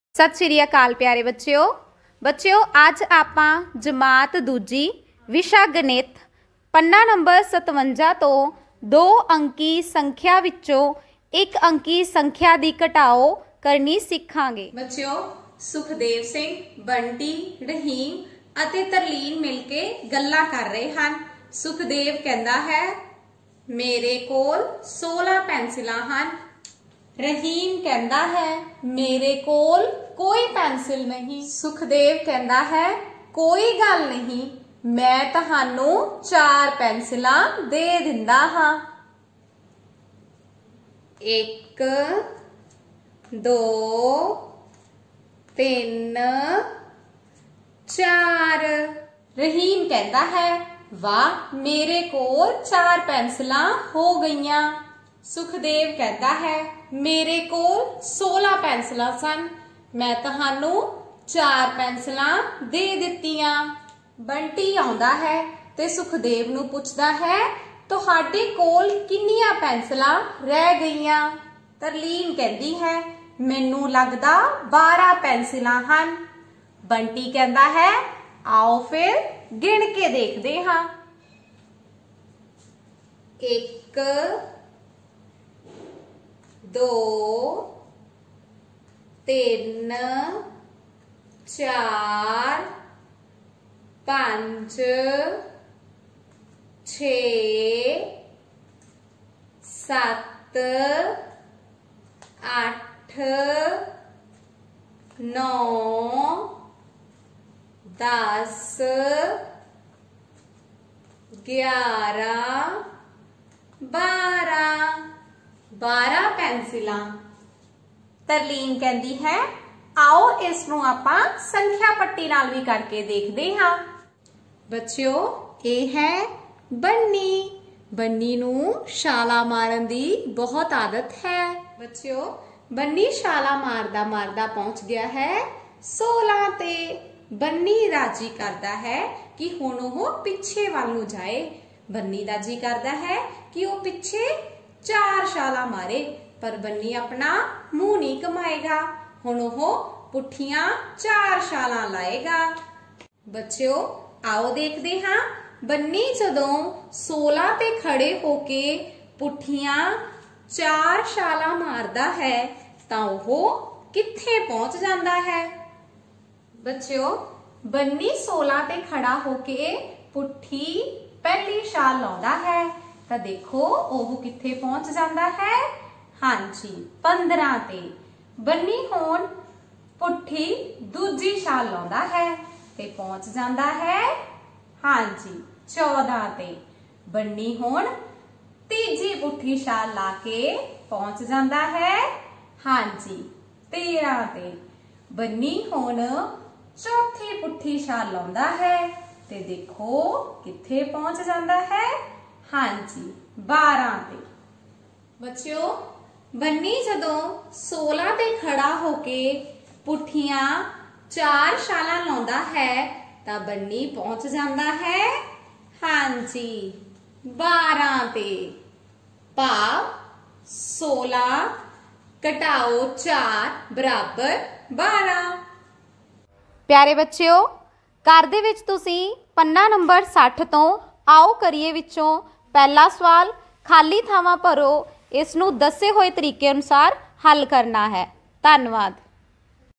सत श्री अकाल प्यारे बच्चों अज आपां जमात दूजी विशा गणित पन्ना नंबर 57 तो 2 अंकी संख्या विचों 1 अंकी संख्या दी घटाओ करनी सीखांगे। बच्चों सुखदेव सिंह, बंटी, रहीम अते तरलीन मिलके गल्लां कर रहे हैं। सुखदेव कहता है मेरे कोल 16 पेंसिलां हैं। रहीम कहता है मेरे कोल कोई पेंसिल नहीं। सुखदेव कहता है कोई गल नहीं, मैं तहानू 4 पेंसिलां दे दिंदा हां। 1 2 3 4। रहीम कहता है वाह मेरे कोल 4 पेंसिलां हो गईयां। सुखदेव कहता है मेरे कोल 16 पेंसिलां सन, मैं तहानू 4 पेंसिलां दे दित्तियां। बंटी आउंदा है ते सुखदेव नू पुछदा है तुहाडे कोल किन्नियां पेंसिलां रह गईयां। तरलीन कहती है मैनू लगदा 12 पेंसिलां हन। बंटी कहता है आओ फिर गिण के देखदे हां। 1 2 3 4 5 6 7 8 9 10 11 12 पेंसिलां। तरलीन कहती है आओ इसनू आपां संख्या पट्टी नाल भी करके देखते हाँ। बच्चों ये है बन्नी। बन्नी नू छाला मारन दी बहुत आदत है। बच्चों बन्नी छाला मारदा मारदा पहुंच गया है 16 ते। बन्नी राजी करदा है कि हुण ओह पिछे वाल नू जाए। बन्नी दा जी करदा है कि वह पिछे 4 छाला मारे, पर बन्नी अपना मुंह नहीं कमाएगा। हुण ओह पुठियां 4 छाला लाएगा। बच्चों आओ देखते हाँ बन्नी जदों 16 ते खड़े होके पुठियां 4 छाला मारदा है तां ओह कित्थे पहुंच जांदा है। बच्चों बन्नी 16 ते खड़ा होके पुठी पहली छाल लाउंदा है तो देखो ओह कित्थे पहुंच जांदा है। हाँ जी 15 ते। बन्नी हुण पुठी दूजी छाल लाउंदा है ते पहुंच जांदा है हाँ जी 14 ते। बन्नी हुण तीजी पुठी छाल लाके पहुंच जांदा है हाँ जी 13 ते। बन्नी हुण चौथी पुठी छाल लाउंदा है ते देखो कित्थे पहुंच जांदा है हाँ जी 12 ते। बच्चों बन्नी जदों 16 ते खड़ा होके पुठियां 4 छाला लाउंदा है तां बन्नी पहुंच जांदा है हाँ जी 12 ते। भाव 16 घटाओ 4 बराबर 12। प्यारे बच्चों घर दे विच तुसीं पन्ना नंबर 60 तो आओ करिए विचों पहला सवाल खाली थावां भरो, इसनू दसे हुए तरीके अनुसार हल करना है। धन्यवाद।